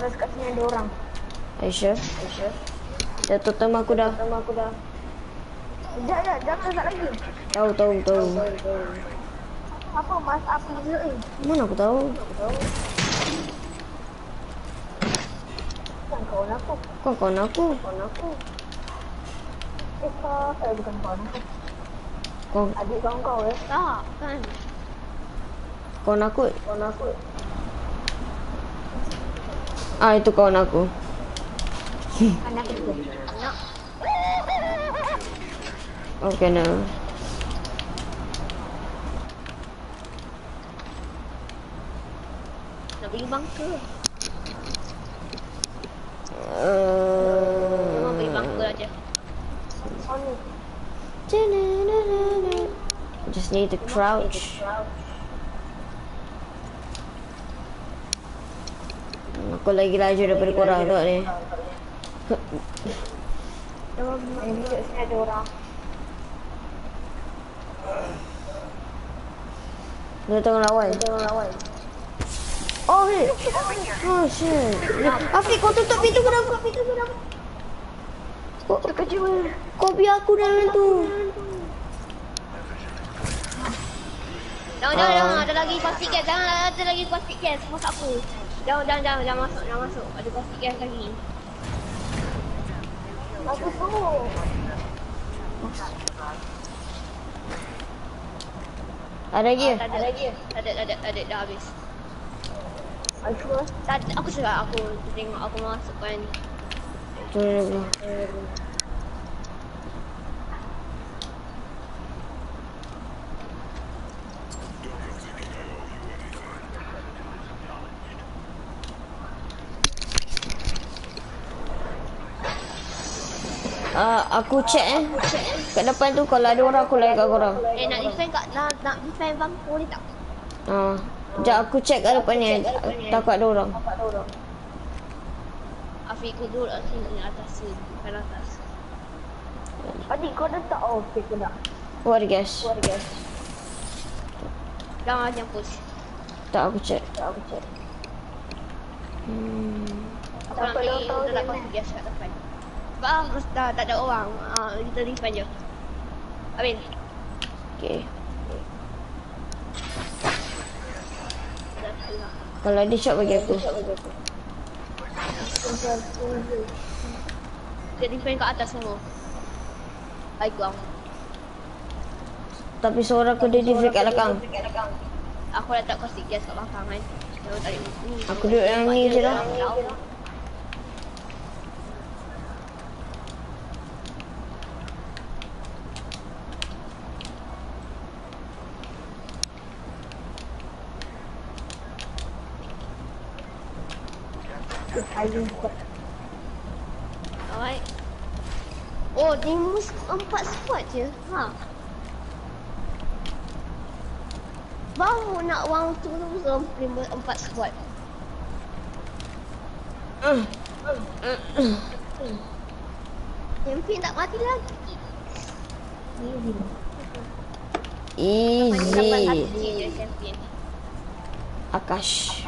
Terus kat sini ada orang. Aisyah. Dah totem aku dah. Jangan start lagi. Tahu. Apa mas apa je Mana aku tahu? Bukan kawan aku. Kau kawan aku. Bukan kawan aku. Kau Adik kawan kau ya? Tak, kan. kawan aku. Ah, itu kawan aku. Anak juga. Anak. Okay, no. Nak beli bangka. Memang beli bangka aja. Just need to crouch. Aku lagi laju daripada korang tu ni. Ini sini ada orang. Dia tengah lawan. Oh, hey. Oh, shit. Afiq, kau tutup pintu kenapa? Kau biar aku dalam tu. Jangan, ada lagi plastik gas. Ada lagi plastik gas. Masak aku. Jangan masuk. Ada plastik gas lagi. Aku tahu. Ada lagi? Ada dah habis. Aku suka aku tengok aku masukkan. Tunggu. Aku check kat depan tu kalau ada orang aku layan kat korang. Nak defend bangku ni tak? Sekejap aku check kat depan ni. Takut ada orang. Afiq ikut dulu sini atas Adik kau dah tak fake ke tak? What gas? Jangan push. Tak aku check. Aku nak pergi untuk dapat gas kat depan. Sebab tak ada orang. Kita defend je. Amin. Okay. Kalau ada shot bagi aku. Dia defend kat atas semua. Baiklah. Tapi seorang aku dia defend kat belakang. Aku letak kosik gas kat belakang kan. Aku duduk yang ni je dah. Alright. Oh, dia mus 4 squad je. Baru nak round tu 4 squad. Champion tak mati lagi. Easy. Akash.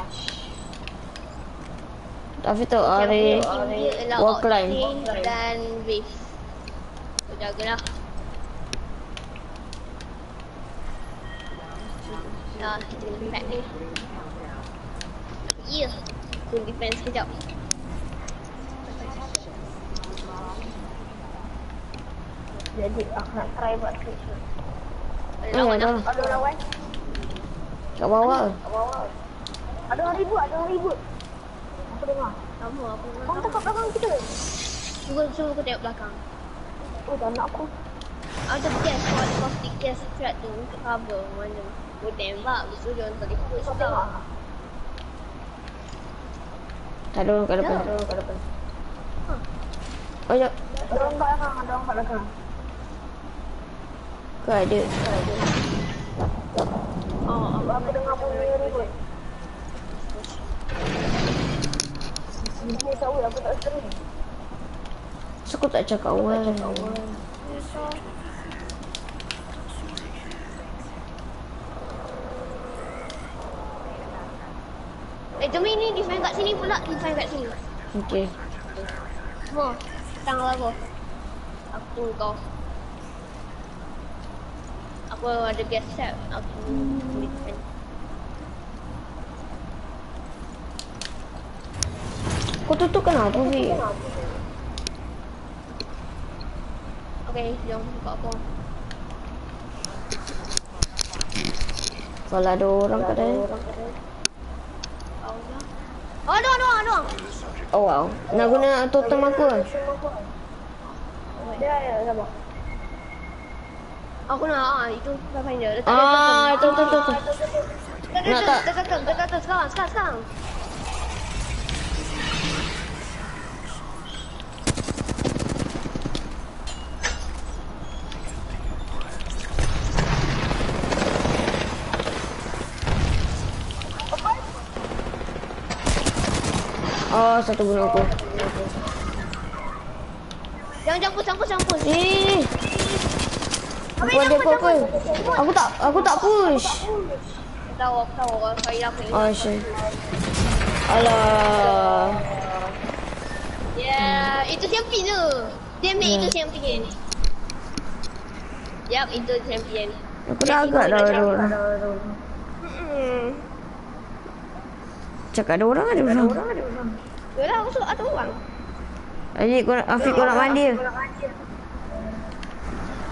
Tapi tu Ari wall climb dan wave. Jagalah. Nah, defend ni. Ya. Full defense kejap. Jadi aku nak try buat trick. Lawan dah. Ada lawan. kat bawah. Ada orang ribut. Aku dengar. Sama aku dengar. Kau tengok belakang kita. Cuba aku tengok belakang. Oh, tak nak aku. Ada gas, ada plastik gas strat tu untuk cover mana. Aku tembak, besok dia orang tadi push tau. Tak ada orang kat depan. Oh, jap. Ada orang kat belakang. Ke ada. Oh, aku dengar bunyi ribut. Ini tahu aku tak sering. So, aku tak cakap awal. jom ni defend kat sini pula. Defend kat sini. Okey. Semua. Tang aku. Aku kau. Aku ada gas set. Aku boleh defend. Kau tutup kenapa, Fi? Okay, jom buka apa. Kalau ada orang kat dalam. Oh, ada. Oh wow. Nak guna totem aku ke? Ya, sabar. Aku nak itu finder. Tu. Nak tak? Dekat sekarang. Oh, satu bunuh aku. Jangan campur. Eh. Apa dia apa? Aku tak push. Tahu. Saya apa ni? Oh shit. Alah. Ya, itu champion tu. Dia itu champion. Yap, itu champion. Aku dah agak dah ada orang. Cakap ada orang. Yalah, aku suka ada orang. Adik, Afiq kau nak mandi ke?